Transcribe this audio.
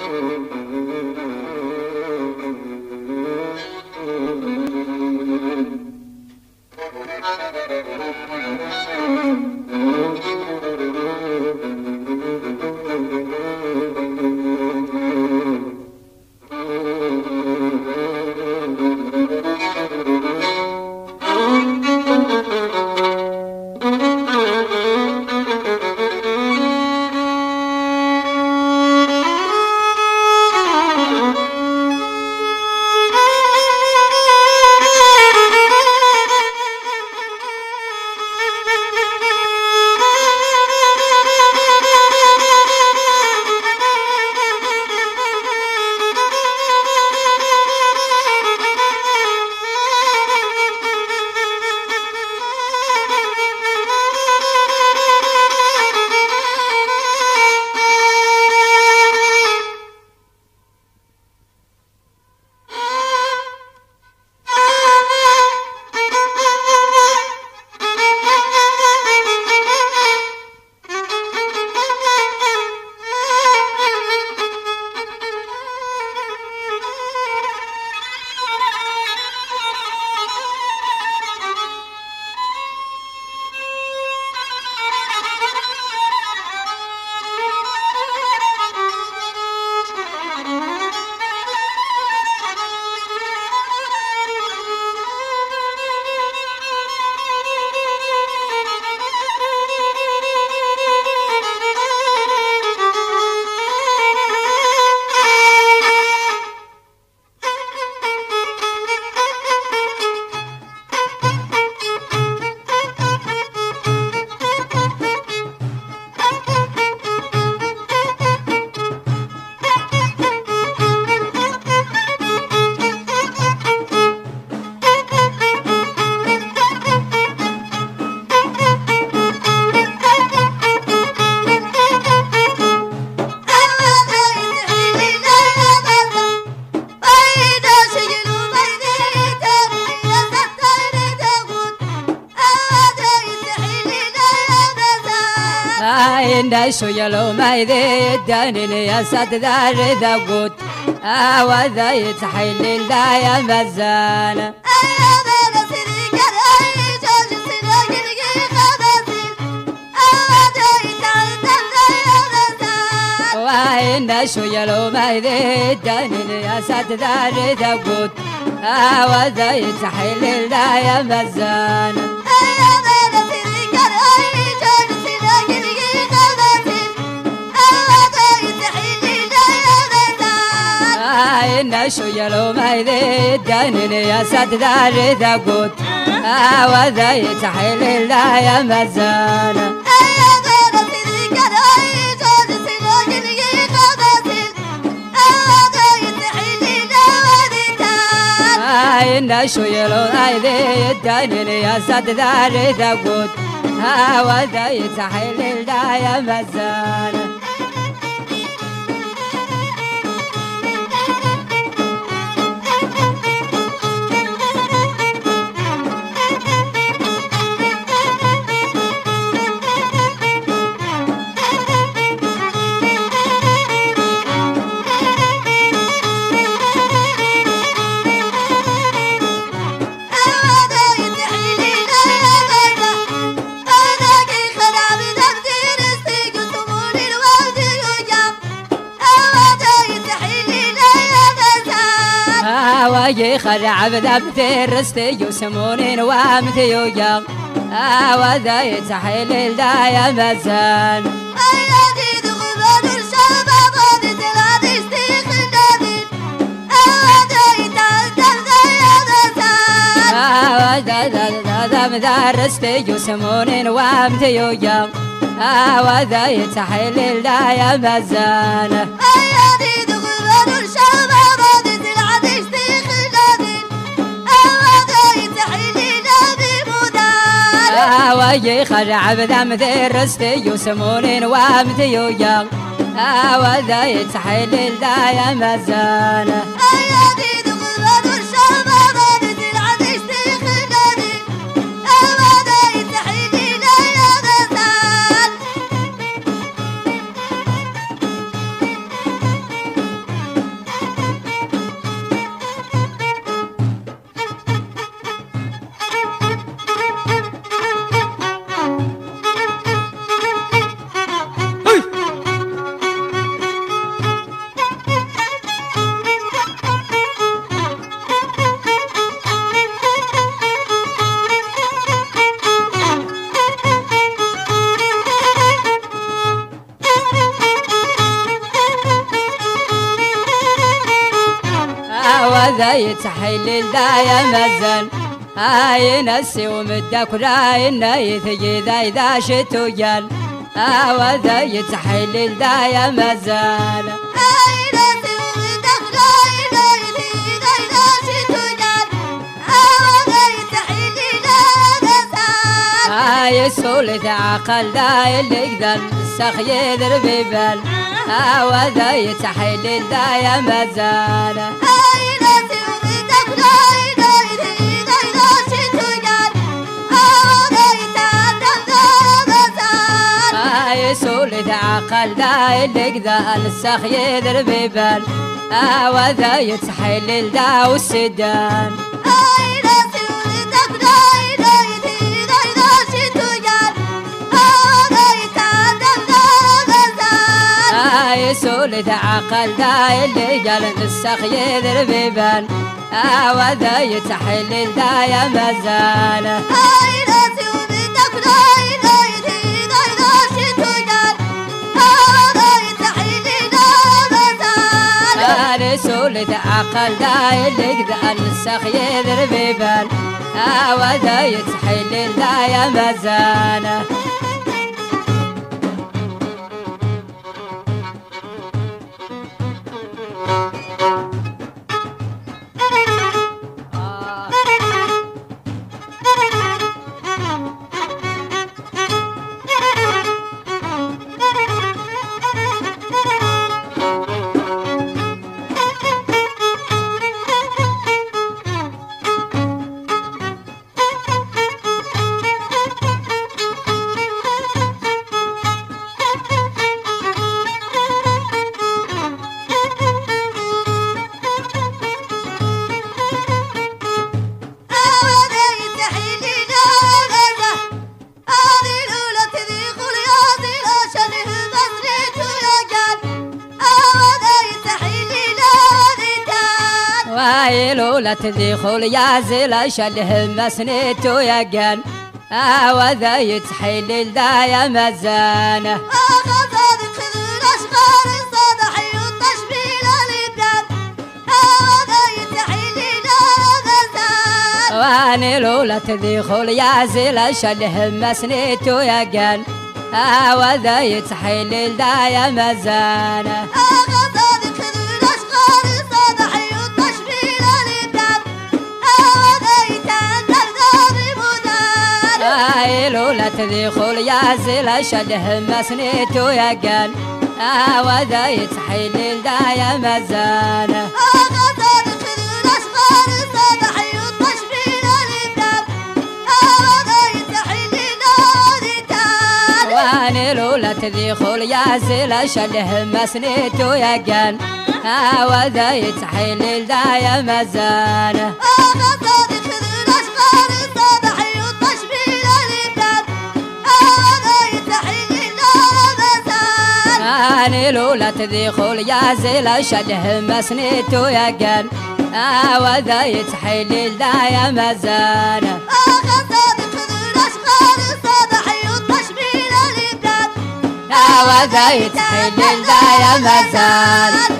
شو يلو ما يداني يا سد ذار ذقوت وذا يتحيل لا يا مزان وين شو يلو ما يداني يا سد ذار ذقوت وذا يتحيل لا يا مزان شو يلو ما يداني يا سد ذار ذقوت وذا يتحيل لا يا مزان شو يلو ما يداني يا سد ذار ذقوت وذا يتحيل لا يا مزان خرع بذبتي رستي يسمونين وامتي يوجا وذا يتحيل لا يا مزان وذا رستي يسمونين وامتي يوجا وذا يتحيل لا يا مزان ويي خرع بذمتي رستي يسمونين وامتي يوجا وذا يتحيل لا يا مزان وذا يتحلل دا يا مزن هاي نسي ومدك راي نايثي إذا شتو جال وذا يتحلل دا يا مزن يسول عقل دا اللي يقدر السخي يذر ببال وذا يتحلل دا يا مزانة يسول عقل دا اللي يقدر السخي يذر ببال وذا يتحلل دا والسدان يسول عقل دا اللي قال السخي يذر ببال وذا يتحلل دا يا مزانة يسول عقل دا اللي قال السخي يذر ببال وذا يتحلل دا يا مزانة لولا تدخل يا زلا شله مسنيتو يا جان وذا يتحلل دا يا مزانة واني لولا تدخل يا زلا شله مسنيتو يا جان وذا يتحلل دا يا مزانة لولا تدخل يا زلا شله مسنيتو يا جان وذا يتحلل دا يا مزانة واني لولا تدخل يا زلا شله مسنيتو يا جان وذا يتحلل دا يا مزانة أنا لولا تدخل يا زلا شله مسنيتو يا جان وذا يتحلل دا يا مزانة وذا يتحلل دا يا مزانة